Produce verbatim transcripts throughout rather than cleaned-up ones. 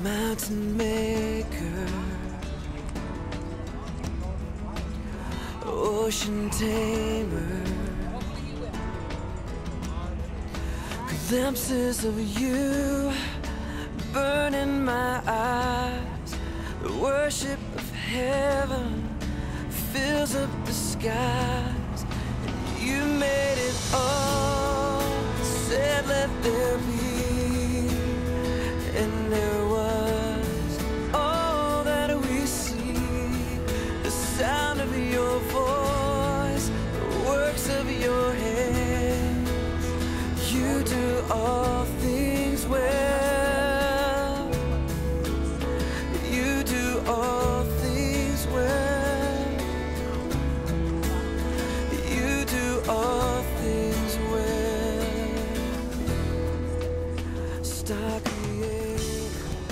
mountain maker, ocean tamer, glimpses of you burn in my eyes. The worship of heaven fills up the skies. And you made it all, said let there be, and there was all that we see. The sound of your voice, the works of your hands. You do all things well. You do all things well. You do all things well. Star creator.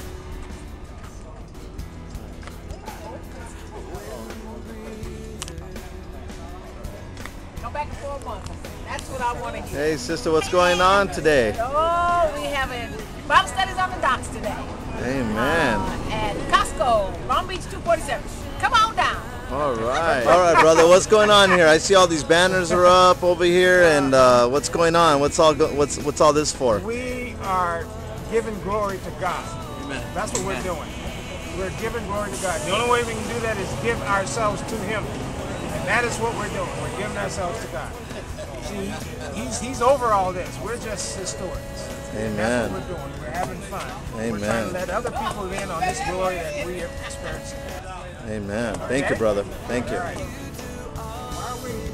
Come back in four months. That's what I want to hear. Hey, sister, what's going on today? Oh, we having Bible studies on the docks today. Amen. Uh, at Costco, Long Beach two forty-seven. Come on down. All right. All right, brother. What's going on here? I see all these banners are up over here, and uh, what's going on? What's all go what's what's all this for? We are giving glory to God. Amen. That's what we're doing. We're giving glory to God. The only way we can do that is give ourselves to Him. And that is what we're doing. We're giving ourselves to God. See, he's, he's over all this. We're just His stewards. Amen. That's what we're doing. We're having fun. Amen. We're trying to let other people in on this glory that we are experiencing. Amen. Thank you, brother. Thank you. All right. Why are we-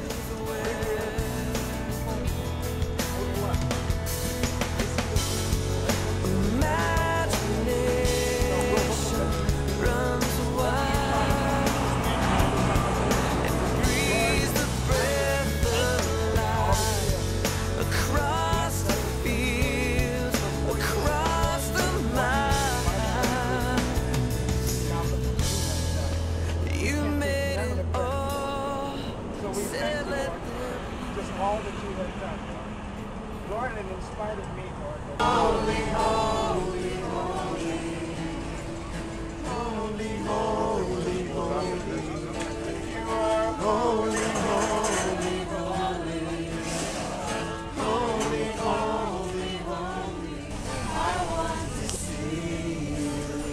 all that you have done. Lord, and in spite of me, Lord. Holy, holy, holy. Holy, holy, holy. You are holy, holy, holy. Holy, holy, holy. I want to see you.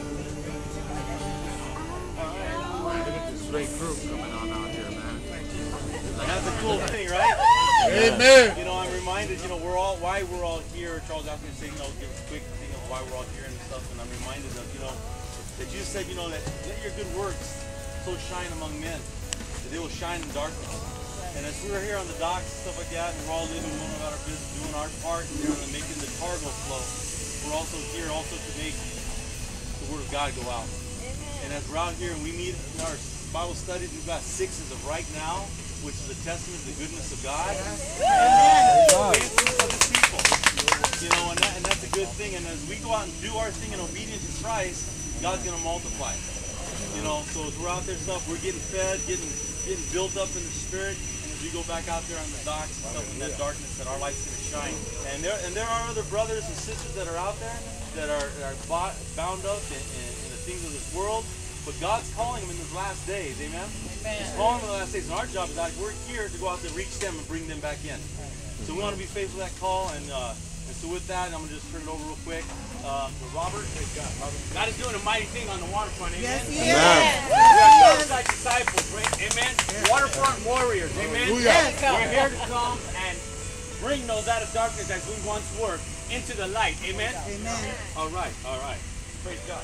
Look at this great group coming on out here, man. That's a cool thing, right? Amen. You know, I'm reminded, you know, we're all, why we're all here. Charles asked me to say, you know, give a quick thing of why we're all here and stuff, and I'm reminded of, you know, that you said, you know, that let your good works so shine among men, that they will shine in darkness. And as we were here on the docks and stuff like that, and we're all living, going about our business, doing our part, and you know, making the cargo flow, we're also here also to make the Word of God go out. And as we're out here and we meet in our Bible studies, we've got sixes of right now, which is a testament to the goodness of God and the faithfulness of His people. You know, and, that, and that's a good thing. And as we go out and do our thing in obedience to Christ, God's going to multiply. You know, so as we're out there stuff, we're getting fed, getting getting built up in the Spirit. And as we go back out there on the docks and stuff in that darkness, that our light's going to shine. And there and there are other brothers and sisters that are out there that are, are bound up in, in, in the things of this world. But God's calling them in these last days, amen? Amen. He's calling them in the last days. And our job is that we're here to go out there, reach them, and bring them back in. So we want to be faithful to that call. And, uh, and so with that, I'm going to just turn it over real quick. Uh, to Robert. God, Robert. God is doing a mighty thing on the waterfront, amen? Yes, He yes. is. We are certified disciples, right? Amen? Waterfront warriors, amen? Yes. We're here to come and bring those out of darkness as we once were into the light, amen? Amen. All right, all right. Praise God.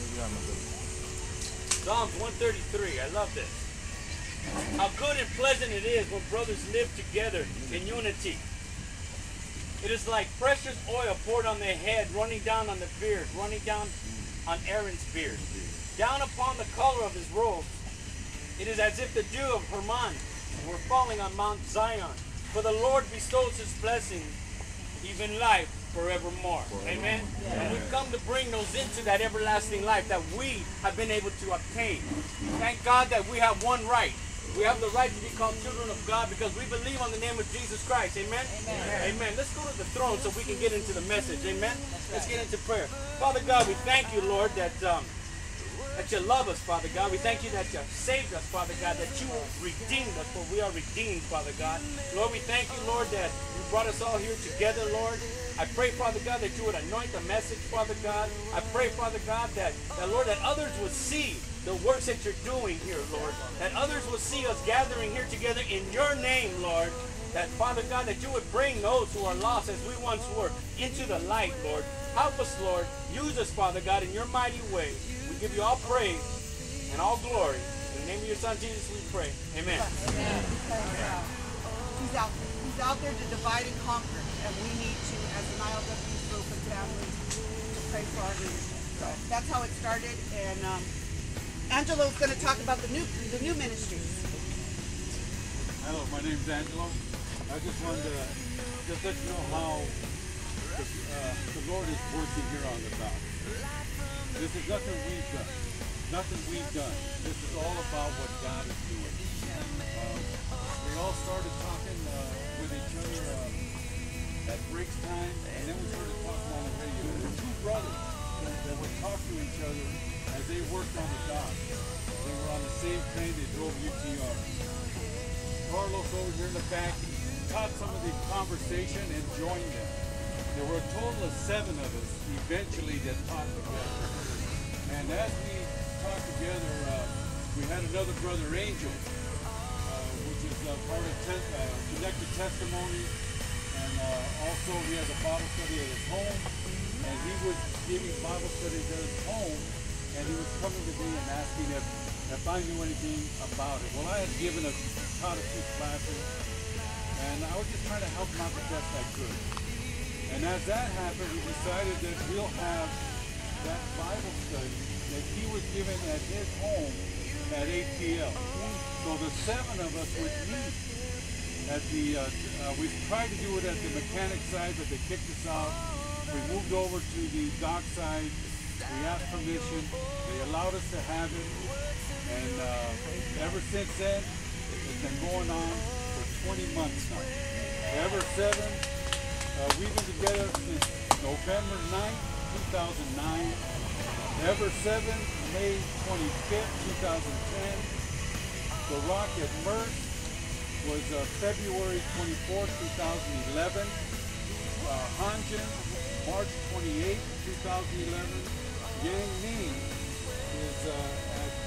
Psalms one thirty-three, I love this. How good and pleasant it is when brothers live together in unity. It is like precious oil poured on their head, running down on the beard, running down on Aaron's beard, down upon the collar of his robe. It is as if the dew of Hermon were falling on Mount Zion. For the Lord bestows His blessing, even life forevermore. Amen. Yeah. And we've come to bring those into that everlasting life that we have been able to obtain. Thank God that we have one right. We have the right to be called children of God because we believe on the name of Jesus Christ. Amen? Amen. Amen. Let's go to the throne so we can get into the message. Amen? Let's get into prayer. Father God, we thank you, Lord, that um, that you love us, Father God. We thank you that you saved us, Father God, that you redeemed us, for we are redeemed, Father God. Lord, we thank you, Lord, that you brought us all here together, Lord. I pray, Father God, that you would anoint the message, Father God. I pray, Father God, that, that Lord, that others would see the works that you're doing here, Lord. That others will see us gathering here together in your name, Lord. That, Father God, that you would bring those who are lost as we once were into the light, Lord. Help us, Lord. Use us, Father God, in your mighty way. We give you all praise and all glory. In the name of your Son, Jesus, we pray. Amen. Amen. Amen. He's out, he's out there to divide and conquer, and we need to, as an I L W U group and family, to pray for our leadership. So that's how it started, and um, Angelo's going to talk about the new the new ministries. Hello, my name's Angelo. I just wanted to just let you know how the, uh, the Lord is working here on the dock. This is nothing we've done. Nothing we've done. This is all about what God is doing. Um, we all started talking uh, with each other uh, at breaks time, and then we started talking on the radio. There were two brothers that would talk to each other as they worked on the dock. They were on the same train, they drove U T R. Carlos over here in the back caught some of the conversation and joined them. There were a total of seven of us eventually that talked together. And as we talked together, uh, we had another brother, Angel, uh, which is uh, part of te uh, Connected Testimony. And uh, also we had a Bible study at his home. And he was giving Bible studies at his home. And he was coming to me and asking if, if I knew anything about it. Well, I had given a, taught a few classes. And I was just trying to help him out the best I could. And as that happened, we decided that we'll have that Bible study that he was given at his home at A T L. So the seven of us would meet at the, uh, uh, we tried to do it at the mechanic side, but they kicked us out. We moved over to the dock side. We asked permission. They allowed us to have it. And uh, ever since then, it's been going on for twenty months now. Ever seven. Uh, we've been together since November ninth, two thousand nine. Ever seven, May twenty-fifth, two thousand ten. The Rock at Merce was uh, February twenty-fourth, two thousand eleven. Uh, Hanjin, March twenty-eighth, two thousand eleven. Yang Ning is uh, at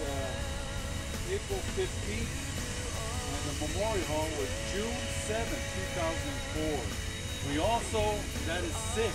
uh, April fifteenth. And the Memorial Hall was June seventh, two thousand four. We also, that is six.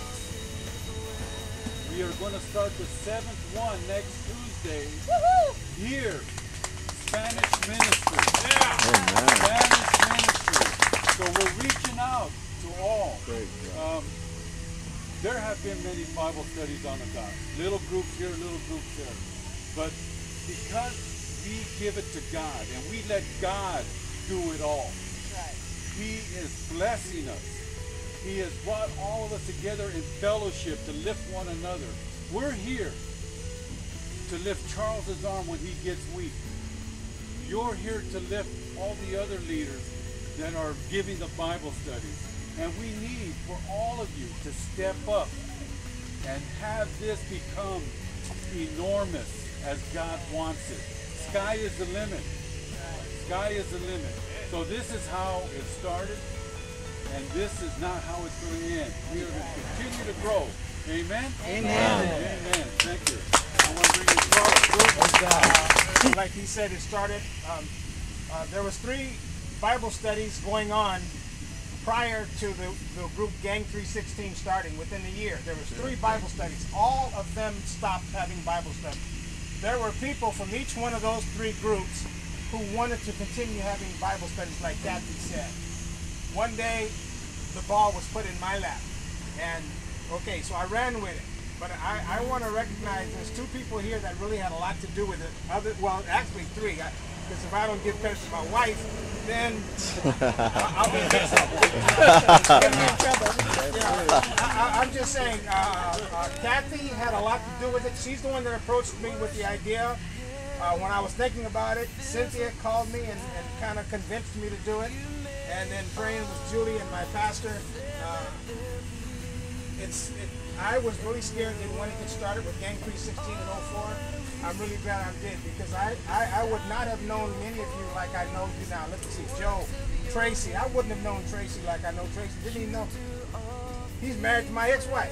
We are going to start the seventh one next Tuesday. Here, Spanish ministry. Yeah. Spanish ministry. So we're reaching out to all. Um, there have been many Bible studies on the dock. Little groups here, little groups there. But because we give it to God and we let God do it all, right. He is blessing us. He has brought all of us together in fellowship to lift one another. We're here to lift Charles's arm when he gets weak. You're here to lift all the other leaders that are giving the Bible studies. And we need for all of you to step up and have this become enormous as God wants it. Sky is the limit. Sky is the limit. So this is how it started. And this is not how it's going to end. We are going to continue to grow. Amen? Amen. Amen. Thank you. I want to bring you forward. Uh, like he said, it started, um, uh, there was three Bible studies going on prior to the, the group Gang three sixteen starting within a year. There was three Bible studies. All of them stopped having Bible studies. There were people from each one of those three groups who wanted to continue having Bible studies like Kathy said. One day, the ball was put in my lap, and okay, so I ran with it. But I, I want to recognize there's two people here that really had a lot to do with it. Other, well, actually three, because if I don't give credit to my wife, then I'll, I'll be in trouble. You know, I, I, I'm just saying, uh, uh, Kathy had a lot to do with it. She's the one that approached me with the idea. uh, when I was thinking about it, Cynthia called me and, and kind of convinced me to do it. And then praying with Julie and my pastor. Uh, it's it, I was really scared that when it get started with Gang three sixteen and oh four. I'm really glad I did, because I, I, I would not have known many of you like I know you now. Let's see, Joe, Tracy. I wouldn't have known Tracy like I know Tracy. Didn't even know. He's married to my ex-wife.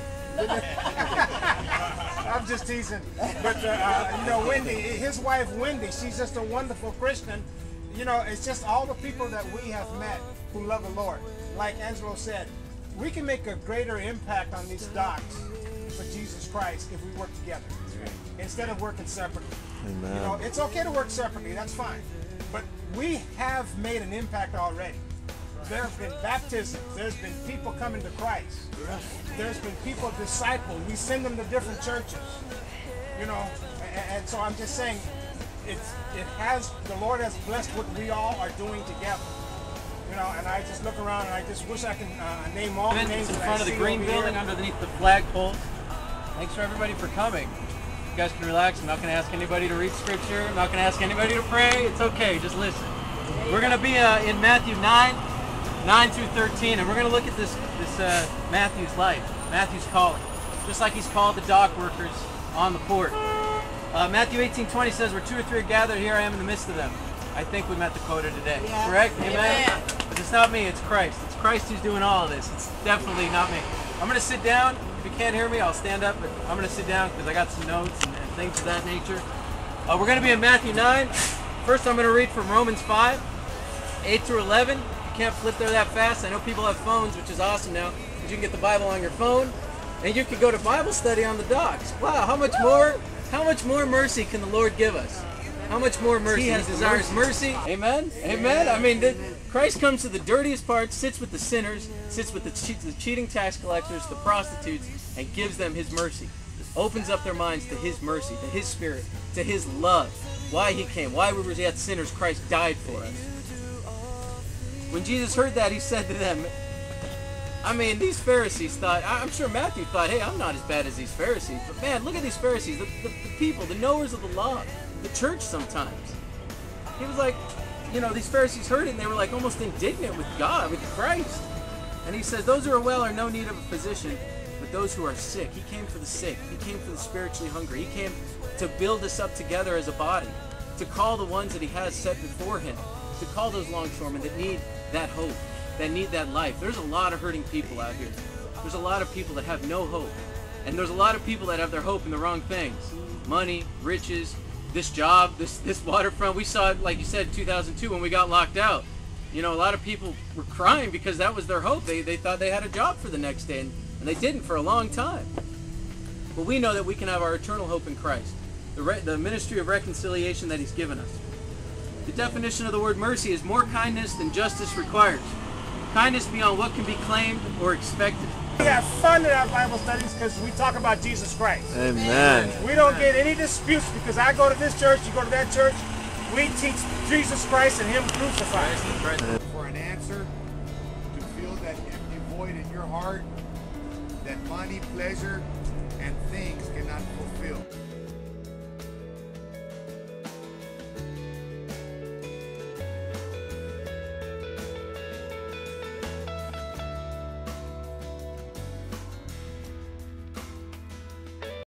I'm just teasing. But, uh, uh, you know, Wendy, his wife Wendy, she's just a wonderful Christian. You know, it's just all the people that we have met who love the Lord. Like Angelo said, we can make a greater impact on these docks for Jesus Christ if we work together instead of working separately. Amen. You know, it's okay to work separately, that's fine. But we have made an impact already. There have been baptisms, there's been people coming to Christ. There's been people discipled. We send them to different churches. You know, and, and so I'm just saying, it's it has the Lord has blessed what we all are doing together. You know, and I just look around and I just wish I can uh, name all the names in that front I of the see green over building here. underneath the flagpole. Thanks for everybody for coming. You guys can relax. I'm not going to ask anybody to read scripture. I'm not going to ask anybody to pray. It's okay. Just listen. We're going to be uh, in Matthew nine, nine through thirteen, and we're going to look at this this uh, Matthew's life, Matthew's calling, just like he's called the dock workers on the port. Uh, Matthew eighteen twenty says, "Where two or three are gathered, here I am in the midst of them." I think we met the quota today. Yeah. Correct? Amen? Amen. But it's not me, it's Christ. It's Christ who's doing all of this. It's definitely not me. I'm going to sit down. If you can't hear me, I'll stand up, but I'm going to sit down because I got some notes and, and things of that nature. Uh, we're going to be in Matthew nine. First, I'm going to read from Romans five, eight through eleven. You can't flip there that fast. I know people have phones, which is awesome now, because you can get the Bible on your phone, and you can go to Bible study on the docks. Wow, how much more, how much more mercy can the Lord give us? How much more mercy? He, he desires mercy. Amen? Amen? I mean, the, Christ comes to the dirtiest parts, sits with the sinners, sits with the, che the cheating tax collectors, the prostitutes, and gives them his mercy. Opens up their minds to his mercy, to his spirit, to his love. Why he came, why we were yet sinners, Christ died for us. When Jesus heard that, he said to them, I mean, these Pharisees thought, I'm sure Matthew thought, hey, I'm not as bad as these Pharisees. But man, look at these Pharisees, the, the, the people, the knowers of the law, the church sometimes. He was like, you know, these Pharisees heard it and they were like almost indignant with God, with Christ. And he says, those who are well are no need of a physician, but those who are sick. He came for the sick. He came for the spiritually hungry. He came to build us up together as a body, to call the ones that he has set before him, to call those longshoremen that need that hope, that need that life. There's a lot of hurting people out here. There's a lot of people that have no hope. And there's a lot of people that have their hope in the wrong things. Money, riches, this job, this this waterfront. We saw it, like you said, in two thousand two when we got locked out. You know, a lot of people were crying because that was their hope. They, they thought they had a job for the next day, and, and they didn't for a long time. But we know that we can have our eternal hope in Christ, the, re the ministry of reconciliation that he's given us. The definition of the word mercy is more kindness than justice requires. Kindness beyond what can be claimed or expected. We have fun in our Bible studies because we talk about Jesus Christ. Amen. We don't get any disputes because I go to this church, you go to that church. We teach Jesus Christ and him crucified. For an answer to fill that empty void in your heart that money, pleasure, and things cannot fulfill.